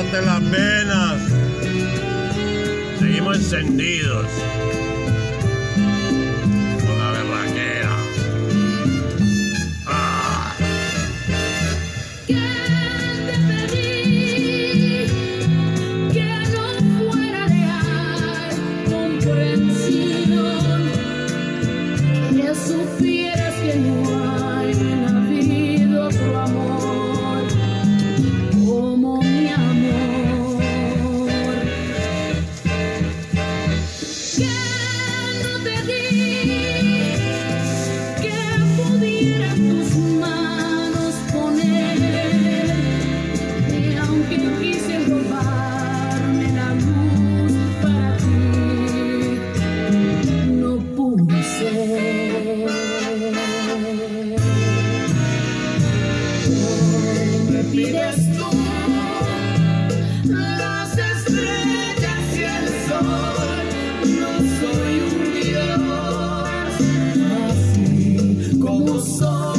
corten las venas. Seguimos encendidos con la berraquera. ¡Ah! Que te pedí que no fuera leal, comprensión, que supieras que no hay en la vida otro amor como mi amor. Que no te di que pudiera tus manos poner, y aunque quise robarme la luz para ti, no pude ser. Hoy me pides tú las estrellas y el sol. No soy un dios, así como soy.